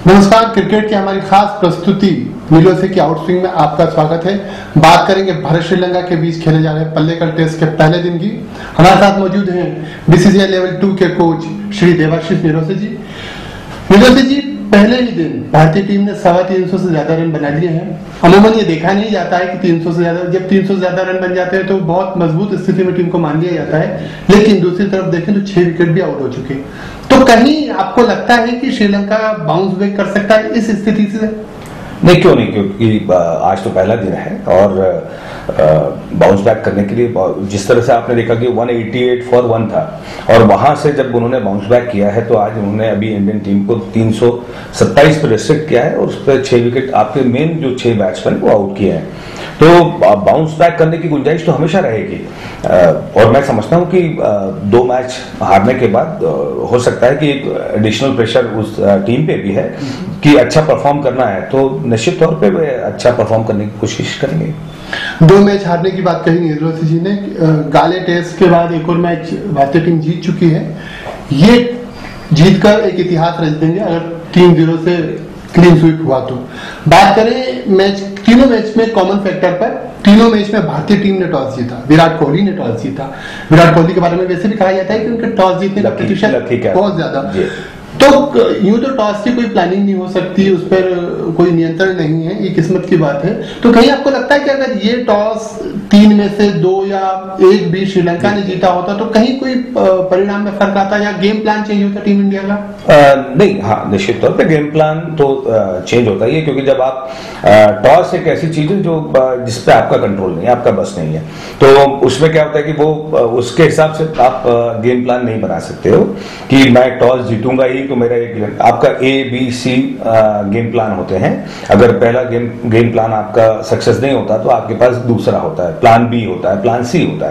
नमस्कार, क्रिकेट की हमारी खास प्रस्तुति नीलोसे की आउटस्विंग में आपका स्वागत है। बात करेंगे भारत श्रीलंका के बीच खेले जा रहे पल्लेकल टेस्ट के पहले दिन की। हमारे साथ मौजूद हैं बीसीसीआई लेवल 2 के कोच श्री देवाशीष नीलोसे जी। नीलोसे जी, पहले ही दिन भारतीय टीम ने 350 से ज्यादा रन बना लिए हैं। अमूमन ये देखा नहीं जाता है कि 300 से ज्यादा, जब 300 से ज्यादा रन बन जाते हैं तो बहुत मजबूत स्थिति में टीम को मान लिया जाता है, लेकिन दूसरी तरफ देखें तो 6 विकेट भी आउट हो चुके। तो कहीं आपको लगता है कि श्रीलंका बाउंस बैक कर सकता है इस स्थिति से? नहीं, क्यों नहीं, क्योंकि आज तो पहला दिन है और बाउंस बैक करने के लिए जिस तरह से आपने देखा कि 188 फॉर 1 था और वहां से जब उन्होंने बाउंस बैक किया है तो आज उन्होंने अभी इंडियन टीम को 327 पर रिस्ट्रिक्ट किया है और उस पर 6 विकेट आपके मेन जो 6 बैट्समैन वो आउट किए हैं। तो बाउंस बैक करने की गुंजाइश तो हमेशा रहेगी और मैं समझता हूं कि 2 मैच हारने के बाद हो सकता है कि एक एडिशनल प्रेशर उस टीम पे भी है कि अच्छा परफॉर्म करना है, तो निश्चित तौर पे वे अच्छा परफॉर्म करने की कोशिश करेंगे। 2 मैच हारने की बात कही नीलोसे जी ने। गाले टेस्ट के बाद एक और मैच भारतीय टीम जीत चुकी है। ये जीतकर एक इतिहास रच देंगे अगर 3-0 से क्लीन स्वीप हुआ तो। बात करें मैच, तीनों मैच में कॉमन फैक्टर पर, तीनों मैच में भारतीय टीम ने टॉस जीता, विराट कोहली ने टॉस जीता। विराट कोहली के बारे में वैसे भी कहा जाता है कि उनके टॉस जीतने का प्रतिशत बहुत ज्यादा। तो यूं तो टॉस की कोई प्लानिंग नहीं हो सकती, उस पर कोई नियंत्रण नहीं है, ये किस्मत की बात है। तो कहीं आपको लगता है कि अगर ये टॉस 3 में से 2 या 1 भी श्रीलंका ने जीता होता तो कहीं कोई परिणाम में फर्क आता या गेम प्लान चेंज होता टीम इंडिया का? नहीं, हाँ, निश्चित तौर पे गेम प्लान तो चेंज होता ही है, क्योंकि जब आप टॉस एक ऐसी चीज है जो जिसपे आपका कंट्रोल नहीं है, आपका बस नहीं है, तो उसमें क्या होता है कि वो उसके हिसाब से आप गेम प्लान नहीं बना सकते हो कि मैं टॉस जीतूंगा ही तो मेरा एक आपका A-B-C गेम प्लान होते हैं। अगर पहला गेम प्लान आपका सक्सेस नहीं होता तो आपके पास दूसरा होता है, प्लान B होता है, प्लान C होता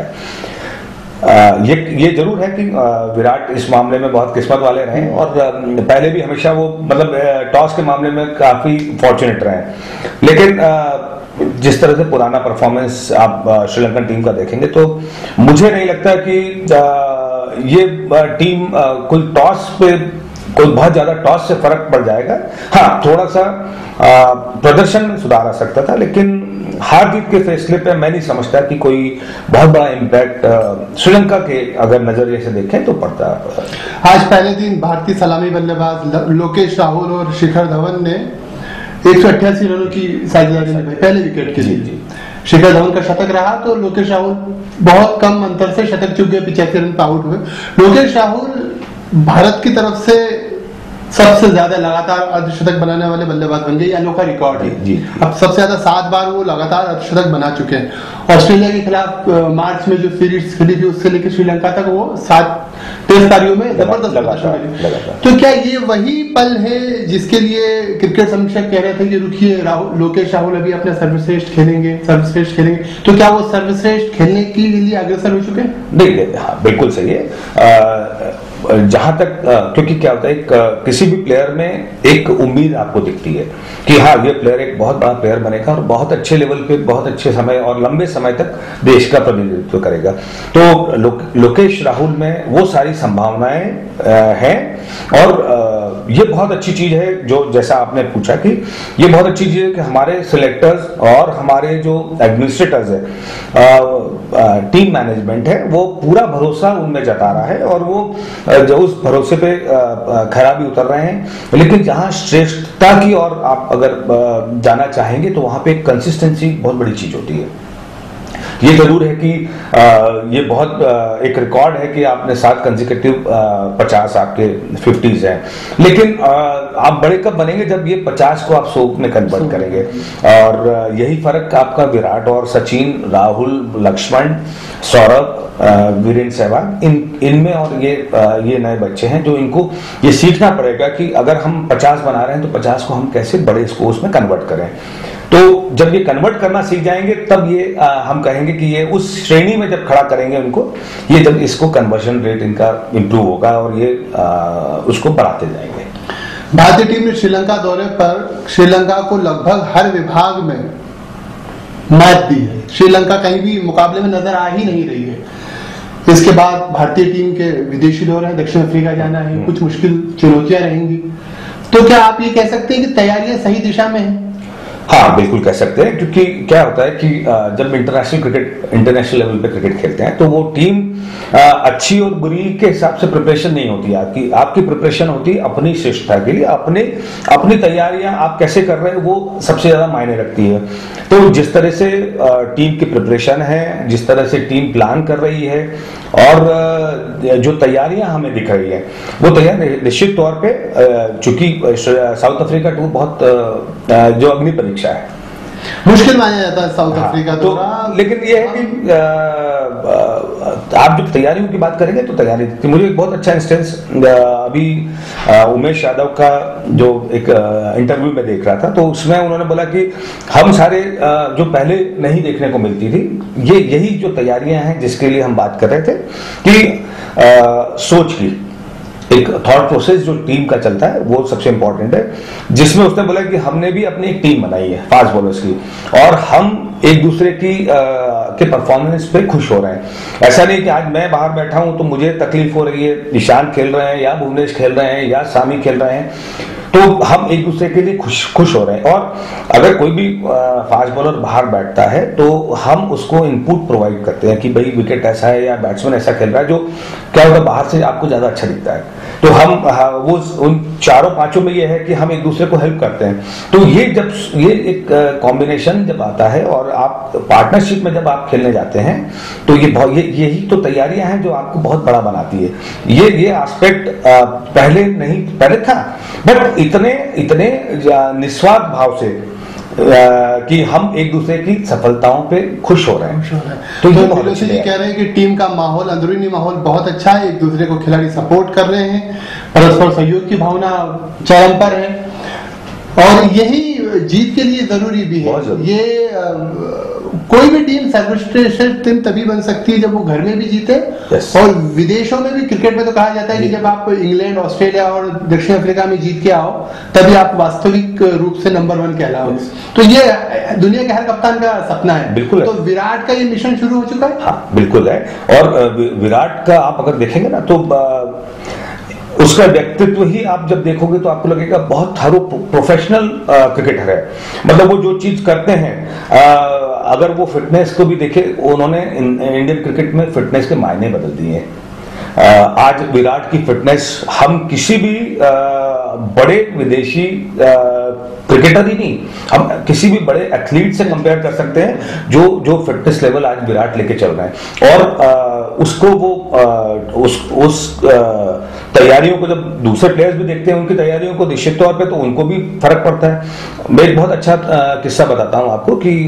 है। ये जरूर है कि विराट इस मामले में बहुत किस्मत वाले रहे और पहले भी हमेशा वो मतलब टॉस के मामले में काफी फॉर्चुनेट रहे, लेकिन जिस तरह से पुराना परफॉर्मेंस आप श्रीलंकन टीम का देखेंगे तो मुझे नहीं लगता कि ये टीम कोई टॉस पे कोई बहुत ज्यादा टॉस से फर्क पड़ जाएगा। हाँ, थोड़ा सा प्रदर्शन में सुधार आ सकता था, लेकिन हार जीत के फैसले पे मैं नहीं समझता कि कोई बहुत बड़ा इम्पैक्ट श्रीलंका के अगर नजरिए से देखें तो पड़ता है। आज पहले दिन भारतीय सलामी बल्लेबाज लोकेश राहुल और शिखर धवन ने 188 रनों की साझेदारी निभाई पहले विकेट के लिए। शिखर धवन का शतक रहा तो लोकेश राहुल बहुत कम अंतर से शतक चूक गए, 85 रन पर आउट हुए। लोकेश राहुल भारत की तरफ से सबसे ज्यादा लगातार अर्धशतक बनाने वाले बल्लेबाज बन गए, अनोखा रिकॉर्ड है। अब सबसे ज्यादा 7 बार वो लगातार अर्धशतक बना चुके हैं। ऑस्ट्रेलिया के खिलाफ मार्च में जो सीरीज खेली थी उससे लेकर श्रीलंका तक वो 7 टेस्ट पारियों में जबरदस्त लगातार। तो क्या ये वही पल है जिसके लिए क्रिकेट समीक्षक कह रहे थे कि रुकिए, लोकेश राहुल अभी अपने सर्वश्रेष्ठ खेलेंगे? तो क्या वो सर्वश्रेष्ठ खेलने के लिए अग्रसर हो चुके हैं? नहीं, हाँ, बिल्कुल सही है। जहां तक क्योंकि क्या होता है किसी भी प्लेयर में एक उम्मीद आपको दिखती है कि हाँ, ये प्लेयर एक बहुत बड़ा प्लेयर बनेगा और बहुत अच्छे लेवल पे बहुत अच्छे समय और लंबे समय तक देश का प्रतिनिधित्व करेगा। तो लोकेश राहुल में वो सारी संभावनाएं हैं और ये बहुत अच्छी चीज है जो जैसा आपने पूछा कि ये बहुत अच्छी चीज है कि हमारे सिलेक्टर्स और हमारे जो एडमिनिस्ट्रेटर्स है, टीम मैनेजमेंट है, वो पूरा भरोसा उनमें जता रहा है और वो जो उस भरोसे पे खरा भी उतर रहे हैं। लेकिन जहां श्रेष्ठता की और आप अगर जाना चाहेंगे तो वहां पे कंसिस्टेंसी बहुत बड़ी चीज होती है। ये जरूर है कि ये बहुत एक रिकॉर्ड है कि आपने 7 कंसेक्यूटिव 50 आपके 50s हैं, लेकिन आप बड़े कब बनेंगे जब ये 50 को आप 100 में कन्वर्ट करेंगे। और यही फर्क आपका विराट और सचिन, राहुल, लक्ष्मण, सौरभ, वीरेंद्र सहवाग इनमें और ये नए बच्चे हैं जो इनको ये सीखना पड़ेगा कि अगर हम 50 बना रहे हैं तो 50 को हम कैसे बड़े स्कोर्स में कन्वर्ट करें। तो जब ये कन्वर्ट करना सीख जाएंगे तब ये हम कहेंगे कि ये उस श्रेणी में जब खड़ा करेंगे उनको, ये जब इसको कन्वर्जन रेट इनका इंप्रूव होगा और ये उसको बढ़ाते जाएंगे। भारतीय टीम ने श्रीलंका दौरे पर श्रीलंका को लगभग हर विभाग में मैच दी है। श्रीलंका कहीं भी मुकाबले में नजर आ ही नहीं रही है। इसके बाद भारतीय टीम के विदेशी दौरे हैं, दक्षिण अफ्रीका जाना है, कुछ मुश्किल चुनौतियां रहेंगी। तो क्या आप ये कह सकते हैं कि तैयारियां सही दिशा में हैं? हाँ, बिल्कुल कह सकते हैं, क्योंकि क्या होता है कि जब इंटरनेशनल लेवल पे क्रिकेट खेलते हैं तो वो टीम अच्छी और बुरी के हिसाब से प्रिपरेशन नहीं होती है। आपकी प्रिपरेशन होती है अपनी श्रेष्ठता के लिए, अपनी तैयारियां आप कैसे कर रहे हैं वो सबसे ज्यादा मायने रखती है। तो जिस तरह से टीम की प्रिपरेशन है, जिस तरह से टीम प्लान कर रही है और जो तैयारियां हमें दिख रही है, वो तैयारी निश्चित तौर पे चूंकि साउथ अफ्रीका टूर बहुत जो अग्नि परीक्षा है, मुश्किल माना जाता है साउथ अफ्रीका तो लेकिन ये है कि आप जब तैयारियों की बात करेंगे तो तैयारी मुझे एक बहुत अच्छा इंस्टेंस अभी उमेश यादव का जो एक इंटरव्यू में देख रहा था, तो उसमें उन्होंने बोला कि हम सारे जो पहले नहीं देखने को मिलती थी, यही जो तैयारियां हैं जिसके लिए हम बात कर रहे थे कि सोच की एक थॉट प्रोसेस जो टीम का चलता है वो सबसे इंपॉर्टेंट है, जिसमें उसने बोला कि हमने भी अपनी एक टीम बनाई है फास्ट बॉलर्स की और हम एक दूसरे की के परफॉर्मेंस पे खुश हो रहे हैं। ऐसा नहीं कि आज मैं बाहर बैठा हूं तो मुझे तकलीफ हो रही है, निशान खेल रहे हैं या भुवनेश खेल रहे हैं या सामी खेल रहे हैं, तो हम एक दूसरे के लिए खुश हो रहे हैं। और अगर कोई भी फास्ट बॉलर बाहर बैठता है तो हम उसको इनपुट प्रोवाइड करते हैं कि भाई विकेट ऐसा है या बैट्समैन ऐसा खेल रहा है, जो क्या होता है बाहर से आपको ज्यादा अच्छा दिखता है। तो हम वो उन चारों पांचों में ये है कि हम एक दूसरे को हेल्प करते हैं। तो ये एक कॉम्बिनेशन जब आता है और आप पार्टनरशिप में जब आप खेलने जाते हैं तो यही तो तैयारियां हैं जो आपको बहुत बड़ा बनाती है। ये एस्पेक्ट पहले था, बट इतने निस्वार्थ भाव से कि हम एक दूसरे की सफलताओं पे खुश हो रहे हैं। तो ये कह रहे हैं कि टीम का माहौल, अंदरूनी माहौल बहुत अच्छा है, एक दूसरे को खिलाड़ी सपोर्ट कर रहे हैं, परस्पर सहयोग की भावना चरम पर है और यही जीत के लिए जरूरी भी है। ये कोई भी टीम सर्वश्रेष्ठ टीम तभी बन सकती है जब वो घर में भी जीते। और विदेशों में भी क्रिकेट में तो कहा जाता है कि जब आप इंग्लैंड, ऑस्ट्रेलिया और दक्षिण अफ्रीका में जीत के आओ तभी आप वास्तविक रूप से नंबर 1 कहलाओ। तो ये दुनिया के हर कप्तान का सपना है। बिल्कुल। तो विराट का ये मिशन शुरू हो चुका है। हाँ, बिल्कुल है। और विराट का आप अगर देखेंगे ना तो उसका व्यक्तित्व ही आप जब देखोगे तो आपको लगेगा बहुत थारो प्रोफेशनल क्रिकेटर है। मतलब वो जो चीज करते हैं, अगर वो फिटनेस को भी देखे, उन्होंने इंडियन क्रिकेट में फिटनेस के मायने बदल दिए हैं। आज विराट की फिटनेस हम किसी भी बड़े विदेशी क्रिकेटर ही नहीं, हम किसी भी बड़े एथलीट से कंपेयर कर सकते हैं जो फिटनेस लेवल आज विराट लेके चल रहे हैं। और उसको वो उस तैयारियों को जब दूसरे प्लेयर्स भी देखते हैं, उनकी तैयारियों को निश्चित तौर पे तो उनको भी फर्क पड़ता है। मैं एक बहुत अच्छा किस्सा बताता हूं आपको कि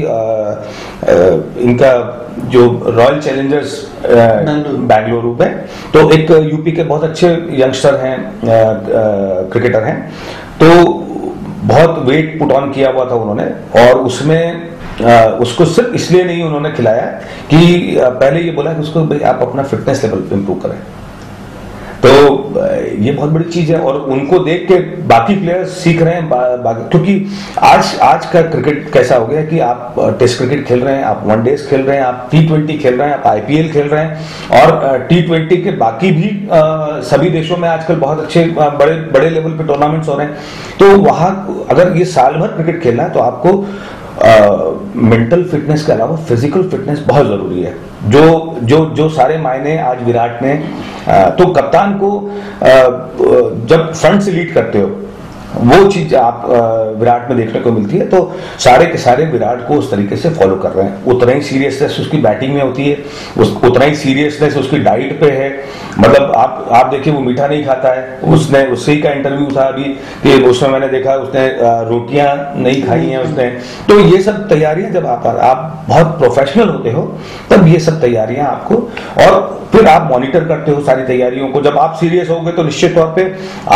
इनका जो रॉयल चैलेंजर्स बेंगलुरु में, तो एक यूपी के बहुत अच्छे यंगस्टर हैं, क्रिकेटर हैं, तो बहुत वेट पुट ऑन किया हुआ था उन्होंने और उसमें उसको सिर्फ इसलिए नहीं उन्होंने खिलाया कि पहले ये बोला कि उसको भाई आप अपना फिटनेस लेवल इंप्रूव करें। तो ये बहुत बड़ी चीज है और उनको देख के बाकी प्लेयर्स सीख रहे हैं, क्योंकि आज का क्रिकेट कैसा हो गया कि आप टेस्ट क्रिकेट खेल रहे हैं, आप वनडेज खेल रहे हैं, आप T20 खेल रहे हैं, आप IPL खेल रहे हैं और T20 के बाकी भी सभी देशों में आजकल बहुत अच्छे बड़े लेवल पे टूर्नामेंट्स हो रहे हैं। तो वहां अगर ये साल भर क्रिकेट खेलना है तो आपको मेंटल फिटनेस के अलावा फिजिकल फिटनेस बहुत जरूरी है, जो सारे मायने आज विराट ने। तो कप्तान को जब फ्रंट से लीड करते हो वो चीज आप विराट में देखने को मिलती है। तो सारे के सारे विराट को उस तरीके से फॉलो कर रहे हैं। उतना ही सीरियसनेस उसकी बैटिंग में होती है, उतना ही सीरियसनेस उसकी डाइट पे है। मतलब आप देखिए वो मीठा नहीं खाता है, उसने उससे ही का इंटरव्यू था अभी कि उसमें मैंने देखा उसने रोटियां नहीं खाई हैं उसने। तो ये सब तैयारियां जब आप बहुत प्रोफेशनल होते हो तब ये सब तैयारियां आपको, और फिर आप मॉनिटर करते हो सारी तैयारियों को। जब आप सीरियस होगे तो निश्चित तौर पे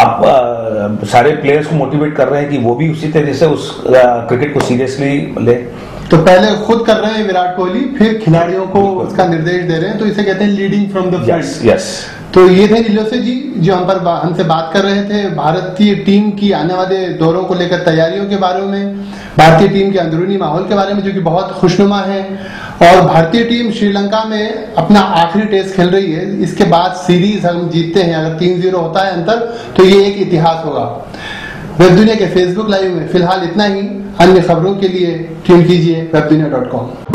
आप सारे प्लेयर्स को मोटिवेट कर रहे हैं कि वो भी उसी तरह से उस क्रिकेट को सीरियसली ले। तो पहले खुद कर रहे हैं विराट कोहली, फिर खिलाड़ियों को उसका निर्देश दे रहे हैं, तो इसे कहते हैं leading from the front. Yes. तो ये थे नीलोसे जी जो हमसे बात कर रहे थे भारतीय टीम की आने वाले दौरों को लेकर तैयारियों के बारे में, भारतीय टीम के अंदरूनी माहौल के बारे में जो कि बहुत खुशनुमा है। और भारतीय टीम श्रीलंका में अपना आखिरी टेस्ट खेल रही है। इसके बाद सीरीज हम जीतते हैं, अगर 3-0 होता है अंतर, तो ये एक इतिहास होगा। वेब दुनिया के फेसबुक लाइव में फिलहाल इतना ही। अन्य खबरों के लिए ट्यून कीजिए webdunia.com।